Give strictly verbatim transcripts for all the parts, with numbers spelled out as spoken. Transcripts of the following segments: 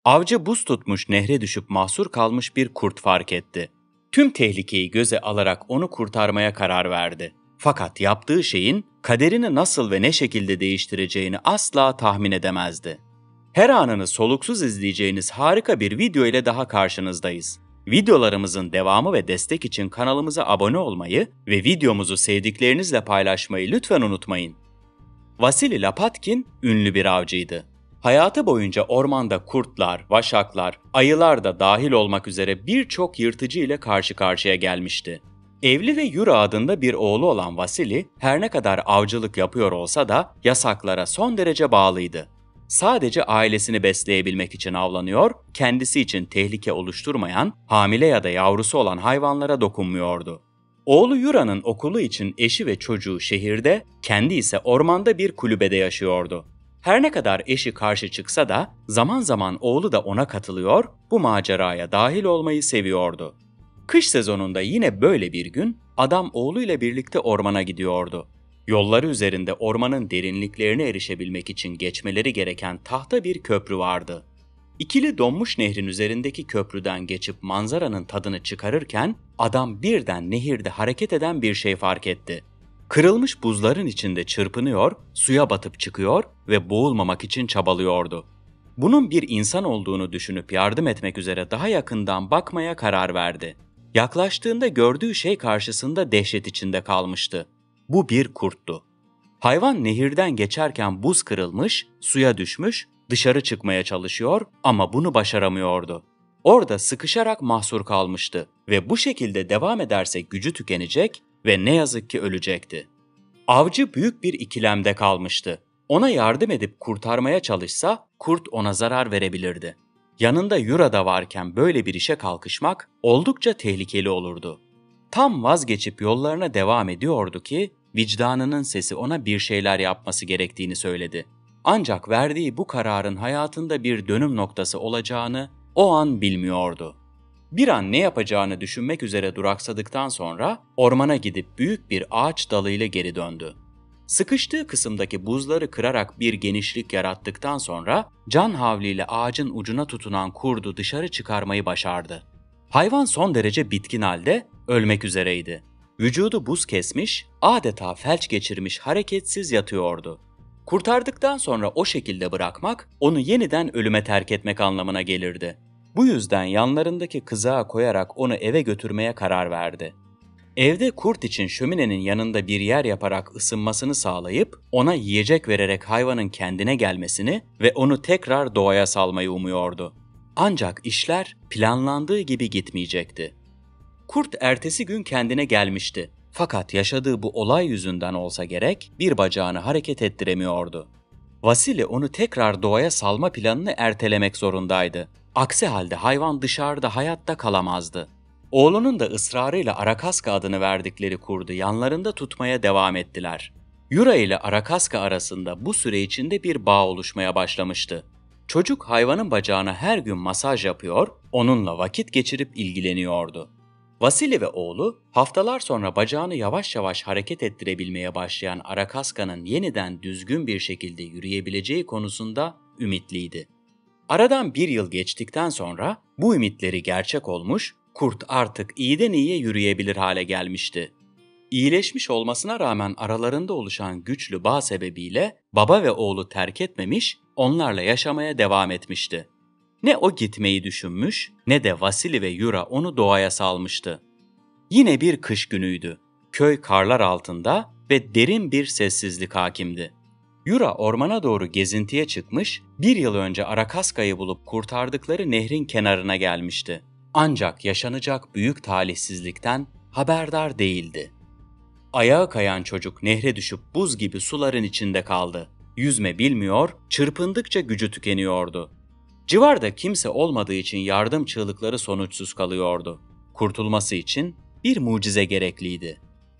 Avcı buz tutmuş nehre düşüp mahsur kalmış bir kurt fark etti. Tüm tehlikeyi göze alarak onu kurtarmaya karar verdi. Fakat yaptığı şeyin kaderini nasıl ve ne şekilde değiştireceğini asla tahmin edemezdi. Her anını soluksuz izleyeceğiniz harika bir video ile daha karşınızdayız. Videolarımızın devamı ve destek için kanalımıza abone olmayı ve videomuzu sevdiklerinizle paylaşmayı lütfen unutmayın. Vasili Lapatkin ünlü bir avcıydı. Hayatı boyunca ormanda kurtlar, vaşaklar, ayılar da dahil olmak üzere birçok yırtıcı ile karşı karşıya gelmişti. Evli ve Yura adında bir oğlu olan Vasili, her ne kadar avcılık yapıyor olsa da yasaklara son derece bağlıydı. Sadece ailesini besleyebilmek için avlanıyor, kendisi için tehlike oluşturmayan, hamile ya da yavrusu olan hayvanlara dokunmuyordu. Oğlu Yura'nın okulu için eşi ve çocuğu şehirde, kendi ise ormanda bir kulübede yaşıyordu. Her ne kadar eşi karşı çıksa da zaman zaman oğlu da ona katılıyor, bu maceraya dahil olmayı seviyordu. Kış sezonunda yine böyle bir gün adam oğluyla birlikte ormana gidiyordu. Yolları üzerinde ormanın derinliklerine erişebilmek için geçmeleri gereken tahta bir köprü vardı. İkili donmuş nehrin üzerindeki köprüden geçip manzaranın tadını çıkarırken adam birden nehirde hareket eden bir şey fark etti. Kırılmış buzların içinde çırpınıyor, suya batıp çıkıyor ve boğulmamak için çabalıyordu. Bunun bir insan olduğunu düşünüp yardım etmek üzere daha yakından bakmaya karar verdi. Yaklaştığında gördüğü şey karşısında dehşet içinde kalmıştı. Bu bir kurttu. Hayvan nehirden geçerken buz kırılmış, suya düşmüş, dışarı çıkmaya çalışıyor ama bunu başaramıyordu. Orada sıkışarak mahsur kalmıştı ve bu şekilde devam ederse gücü tükenecek ve ne yazık ki ölecekti. Avcı büyük bir ikilemde kalmıştı. Ona yardım edip kurtarmaya çalışsa kurt ona zarar verebilirdi. Yanında Yura da varken böyle bir işe kalkışmak oldukça tehlikeli olurdu. Tam vazgeçip yollarına devam ediyordu ki vicdanının sesi ona bir şeyler yapması gerektiğini söyledi. Ancak verdiği bu kararın hayatında bir dönüm noktası olacağını o an bilmiyordu. Bir an ne yapacağını düşünmek üzere duraksadıktan sonra ormana gidip büyük bir ağaç dalıyla geri döndü. Sıkıştığı kısımdaki buzları kırarak bir genişlik yarattıktan sonra can havliyle ağacın ucuna tutunan kurdu dışarı çıkarmayı başardı. Hayvan son derece bitkin halde ölmek üzereydi. Vücudu buz kesmiş, adeta felç geçirmiş hareketsiz yatıyordu. Kurtardıktan sonra o şekilde bırakmak, onu yeniden ölüme terk etmek anlamına gelirdi. Bu yüzden yanlarındaki kızağa koyarak onu eve götürmeye karar verdi. Evde kurt için şöminenin yanında bir yer yaparak ısınmasını sağlayıp ona yiyecek vererek hayvanın kendine gelmesini ve onu tekrar doğaya salmayı umuyordu. Ancak işler planlandığı gibi gitmeyecekti. Kurt ertesi gün kendine gelmişti. Fakat yaşadığı bu olay yüzünden olsa gerek bir bacağını hareket ettiremiyordu. Vasili onu tekrar doğaya salma planını ertelemek zorundaydı. Aksi halde hayvan dışarıda hayatta kalamazdı. Oğlunun da ısrarıyla Arakaska adını verdikleri kurdu yanlarında tutmaya devam ettiler. Yura ile Arakaska arasında bu süre içinde bir bağ oluşmaya başlamıştı. Çocuk hayvanın bacağına her gün masaj yapıyor, onunla vakit geçirip ilgileniyordu. Vasili ve oğlu haftalar sonra bacağını yavaş yavaş hareket ettirebilmeye başlayan Arakaska'nın yeniden düzgün bir şekilde yürüyebileceği konusunda ümitliydi. Aradan bir yıl geçtikten sonra bu ümitleri gerçek olmuş, kurt artık iyiden iyiye yürüyebilir hale gelmişti. İyileşmiş olmasına rağmen aralarında oluşan güçlü bağ sebebiyle baba ve oğlu terk etmemiş, onlarla yaşamaya devam etmişti. Ne o gitmeyi düşünmüş, ne de Vasili ve Yura onu doğaya salmıştı. Yine bir kış günüydü. Köy karlar altında ve derin bir sessizlik hakimdi. Yura ormana doğru gezintiye çıkmış, bir yıl önce Arakaska'yı bulup kurtardıkları nehrin kenarına gelmişti. Ancak yaşanacak büyük talihsizlikten haberdar değildi. Ayağa kayan çocuk nehre düşüp buz gibi suların içinde kaldı. Yüzme bilmiyor, çırpındıkça gücü tükeniyordu. Civarda kimse olmadığı için yardım çığlıkları sonuçsuz kalıyordu. Kurtulması için bir mucize gerekliydi.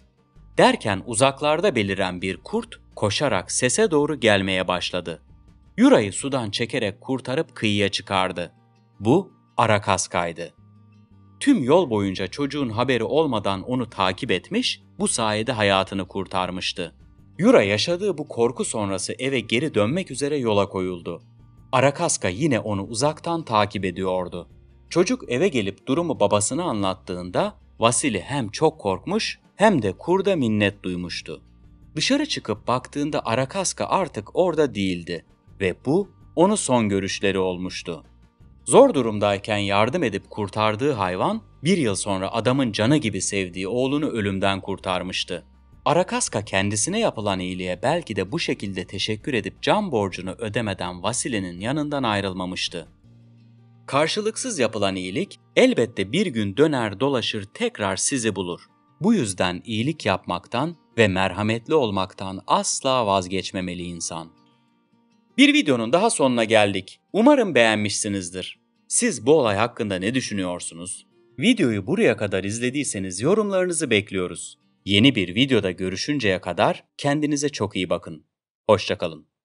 Derken uzaklarda beliren bir kurt koşarak sese doğru gelmeye başladı. Yura'yı sudan çekerek kurtarıp kıyıya çıkardı. Bu Arakaska'ydı. Tüm yol boyunca çocuğun haberi olmadan onu takip etmiş, bu sayede hayatını kurtarmıştı. Yura yaşadığı bu korku sonrası eve geri dönmek üzere yola koyuldu. Arakaska yine onu uzaktan takip ediyordu. Çocuk eve gelip durumu babasına anlattığında Vasili hem çok korkmuş hem de kurda minnet duymuştu. Dışarı çıkıp baktığında Arakaska artık orada değildi ve bu onun son görüşleri olmuştu. Zor durumdayken yardım edip kurtardığı hayvan bir yıl sonra adamın canı gibi sevdiği oğlunu ölümden kurtarmıştı. Arakaska kendisine yapılan iyiliğe belki de bu şekilde teşekkür edip can borcunu ödemeden Vasili'nin yanından ayrılmamıştı. Karşılıksız yapılan iyilik elbette bir gün döner dolaşır tekrar sizi bulur. Bu yüzden iyilik yapmaktan ve merhametli olmaktan asla vazgeçmemeli insan. Bir videonun daha sonuna geldik. Umarım beğenmişsinizdir. Siz bu olay hakkında ne düşünüyorsunuz? Videoyu buraya kadar izlediyseniz yorumlarınızı bekliyoruz. Yeni bir videoda görüşünceye kadar kendinize çok iyi bakın. Hoşça kalın.